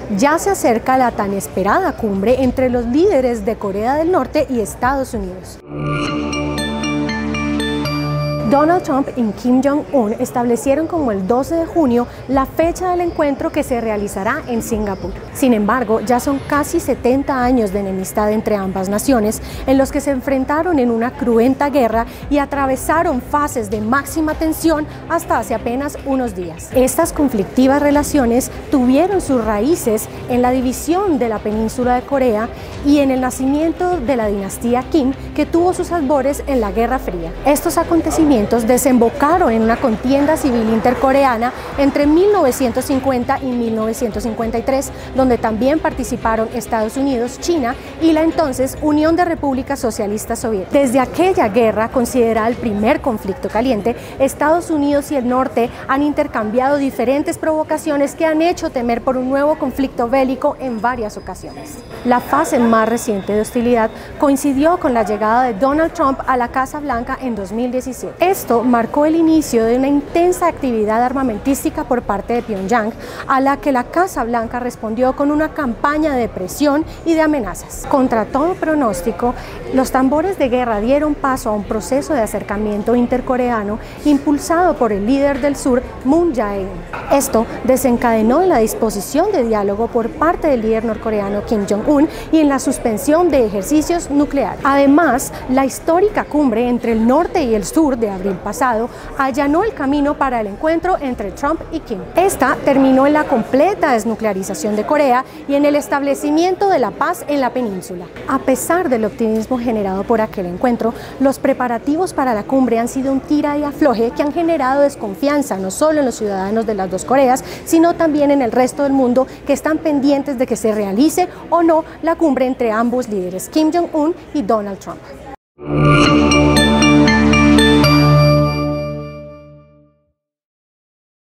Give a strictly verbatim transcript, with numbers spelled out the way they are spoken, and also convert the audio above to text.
Ya se acerca la tan esperada cumbre entre los líderes de Corea del Norte y Estados Unidos. Donald Trump y Kim Jong-un establecieron como el doce de junio la fecha del encuentro que se realizará en Singapur. Sin embargo, ya son casi setenta años de enemistad entre ambas naciones, en los que se enfrentaron en una cruenta guerra y atravesaron fases de máxima tensión hasta hace apenas unos días. Estas conflictivas relaciones tuvieron sus raíces en la división de la península de Corea y en el nacimiento de la dinastía Kim, que tuvo sus albores en la Guerra Fría. Estos acontecimientos desembocaron en una contienda civil intercoreana entre mil novecientos cincuenta y mil novecientos cincuenta y tres, donde también participaron Estados Unidos, China y la entonces Unión de Repúblicas Socialistas Soviéticas. Desde aquella guerra, considerada el primer conflicto caliente, Estados Unidos y el norte han intercambiado diferentes provocaciones que han hecho temer por un nuevo conflicto bélico en varias ocasiones. La fase más reciente de hostilidad coincidió con la llegada de Donald Trump a la Casa Blanca en dos mil diecisiete. Esto marcó el inicio de una intensa actividad armamentística por parte de Pyongyang, a la que la Casa Blanca respondió con una campaña de presión y de amenazas. Contra todo pronóstico, los tambores de guerra dieron paso a un proceso de acercamiento intercoreano impulsado por el líder del sur, Moon Jae-in. Esto desencadenó en la disposición de diálogo por parte del líder norcoreano Kim Jong-un y en la suspensión de ejercicios nucleares. Además, la histórica cumbre entre el norte y el sur de abril pasado allanó el camino para el encuentro entre Trump y Kim. Esta terminó en la completa desnuclearización de Corea y en el establecimiento de la paz en la península. A pesar del optimismo generado por aquel encuentro, los preparativos para la cumbre han sido un tira y afloje que han generado desconfianza no solo en los ciudadanos de las dos Coreas, sino también en el resto del mundo, que están pendientes de que se realice o no la cumbre entre ambos líderes, Kim Jong-un y Donald Trump.